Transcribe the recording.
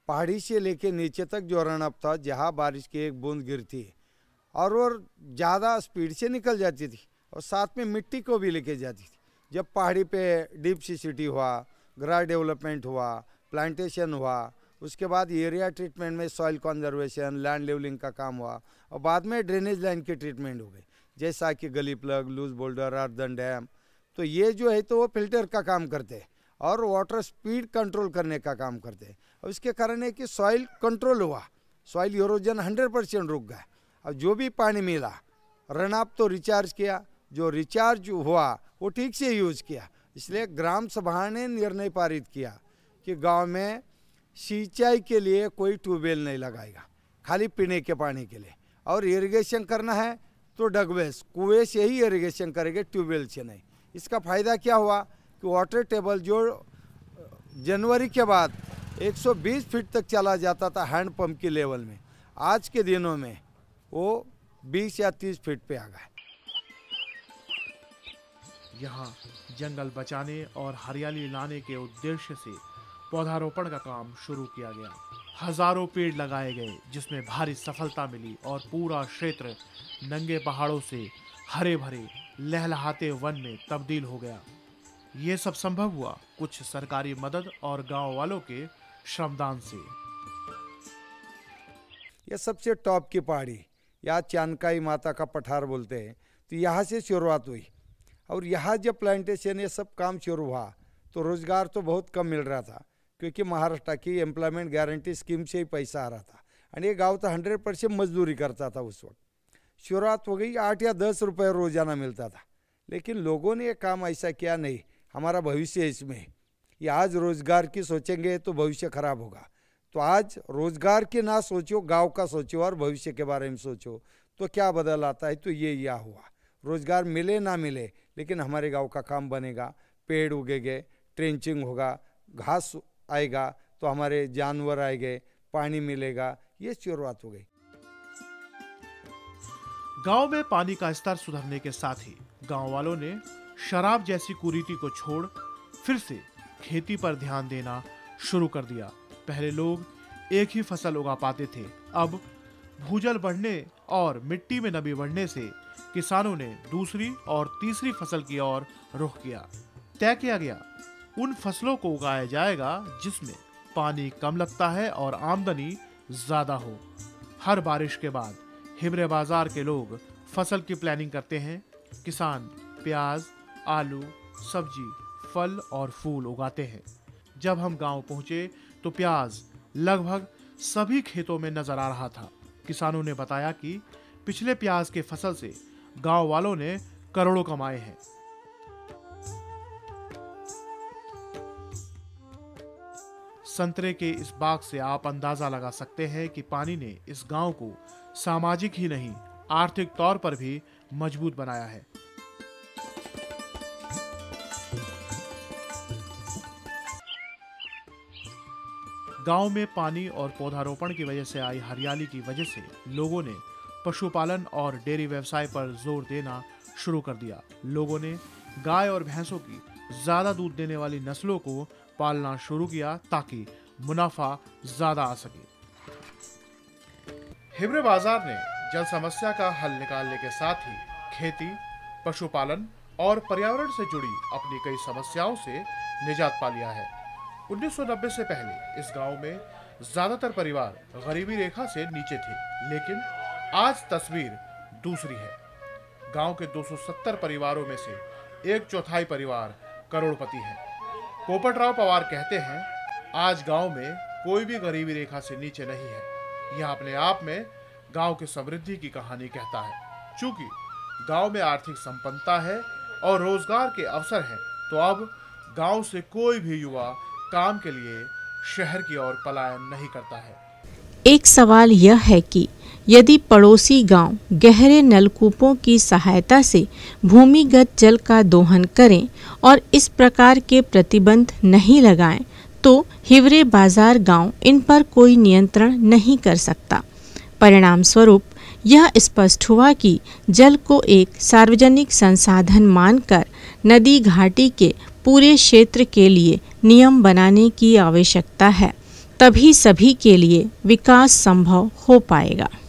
पहाड़ी से लेके नीचे तक जो रन अप था, जहाँ बारिश की एक बूंद गिरती और वो ज़्यादा स्पीड से निकल जाती थी और साथ में मिट्टी को भी लेके जाती थी। जब पहाड़ी पे डीप सी सिटी हुआ, ग्रास डेवलपमेंट हुआ, प्लांटेशन हुआ, उसके बाद एरिया ट्रीटमेंट में सॉइल कंजर्वेशन, लैंड लेवलिंग का काम हुआ और बाद में ड्रेनेज लाइन की ट्रीटमेंट हो गई, जैसा कि gully plug, loose boulder, earthen dam. तो ये जो है तो वो फिल्टर का काम करते हैं और वाटर स्पीड कंट्रोल करने का काम करते हैं। और इसके कारण है कि सॉइल कंट्रोल हुआ, सॉइल इरोजन 100% रुक गया। अब जो भी पानी मिला रन अप तो रिचार्ज किया, जो रिचार्ज हुआ वो ठीक से यूज किया। इसलिए ग्राम सभा ने निर्णय पारित किया कि गांव में सिंचाई के लिए कोई ट्यूबवेल नहीं लगाएगा, खाली पीने के पानी के लिए। और इरिगेशन करना है तो डगवेस, कुएं से ही इरिगेशन करेंगे, ट्यूबवेल से नहीं। इसका फ़ायदा क्या हुआ कि वाटर टेबल जो जनवरी के बाद 120 फीट तक चला जाता था हैंड पंप के लेवल में, आज के दिनों में वो 20 या 30 फीट पे आ गया। यहाँ जंगल बचाने और हरियाली लाने के उद्देश्य से पौधारोपण का काम शुरू किया गया। हजारों पेड़ लगाए गए जिसमें भारी सफलता मिली और पूरा क्षेत्र नंगे पहाड़ों से हरे भरे लहलहाते वन में तब्दील हो गया। ये सब संभव हुआ कुछ सरकारी मदद और गांव वालों के श्रमदान से। ये सबसे टॉप की पहाड़ी, या चानकाई माता का पठार बोलते हैं, तो यहाँ से शुरुआत हुई। और यहाँ जब प्लांटेशन ये सब काम शुरू हुआ तो रोज़गार तो बहुत कम मिल रहा था, क्योंकि महाराष्ट्र की एम्प्लॉयमेंट गारंटी स्कीम से ही पैसा आ रहा था और ये गांव तो 100% मजदूरी करता था। उस वक्त शुरुआत हो गई, 8 या 10 रुपये रोजाना मिलता था। लेकिन लोगों ने ये काम ऐसा किया, नहीं हमारा भविष्य इसमें, ये आज रोज़गार की सोचेंगे तो भविष्य खराब होगा। तो आज रोज़गार की ना सोचो, गांव का सोचो और भविष्य के बारे में सोचो, तो क्या बदल आता है। तो ये या हुआ, रोज़गार मिले ना मिले लेकिन हमारे गांव का काम बनेगा, पेड़ उगेंगे, ट्रेंचिंग होगा, घास आएगा तो हमारे जानवर आएंगे, पानी मिलेगा। ये शुरुआत हो गई। गांव में पानी का स्तर सुधरने के साथ ही गांव वालों ने शराब जैसी कुरीति को छोड़ फिर से खेती पर ध्यान देना शुरू कर दिया। पहले लोग एक ही फसल उगा पाते थे, अब भूजल बढ़ने और मिट्टी में नमी बढ़ने से किसानों ने दूसरी और तीसरी फसल की ओर रुख किया। तय किया गया उन फसलों को उगाया जाएगा जिसमें पानी कम लगता है और आमदनी ज्यादा हो। हर बारिश के बाद हिवरे बाजार के लोग फसल की प्लानिंग करते हैं। किसान प्याज, आलू, सब्जी, फल और फूल उगाते हैं। जब हम गांव पहुंचे तो प्याज लगभग सभी खेतों में नजर आ रहा था। किसानों ने बताया कि पिछले प्याज के फसल से गांव वालों ने करोड़ों कमाए हैं। संतरे के इस बाग से आप अंदाजा लगा सकते हैं कि पानी ने इस गांव को सामाजिक ही नहीं आर्थिक तौर पर भी मजबूत बनाया है। गांव में पानी और पौधारोपण की वजह से आई हरियाली की वजह से लोगों ने पशुपालन और डेयरी व्यवसाय पर जोर देना शुरू कर दिया। लोगों ने गाय और भैंसों की ज्यादा दूध देने वाली नस्लों को पालना शुरू किया ताकि मुनाफा ज्यादा आ सके। हिवरे बाजार ने जल समस्या का हल निकालने के साथ ही खेती, पशुपालन और पर्यावरण से जुड़ी अपनी कई समस्याओं से निजात पा लिया है। 1990 से पहले इस गांव में ज्यादातर परिवार गरीबी रेखा से नीचे थे, लेकिन आज तस्वीर दूसरी है। गांव के 270 परिवारों में से 1/4 परिवार करोड़पति हैं। पोपटराव पवार कहते हैं, आज गांव में कोई भी गरीबी रेखा से नीचे नहीं है। यह अपने आप में गांव की समृद्धि की कहानी कहता है। चूंकि गांव में आर्थिक संपन्नता है और रोजगार के अवसर हैं, तो अब गांव से कोई भी युवा काम के लिए शहर की ओर पलायन नहीं करता है। एक सवाल यह है कि यदि पड़ोसी गांव गहरे नलकूपों की सहायता से भूमिगत जल का दोहन करें और इस प्रकार के प्रतिबंध नहीं लगाएं, तो हिवरे बाजार गांव इन पर कोई नियंत्रण नहीं कर सकता। परिणाम स्वरूप यह स्पष्ट हुआ कि जल को एक सार्वजनिक संसाधन मानकर नदी घाटी के पूरे क्षेत्र के लिए नियम बनाने की आवश्यकता है, तभी सभी के लिए विकास संभव हो पाएगा।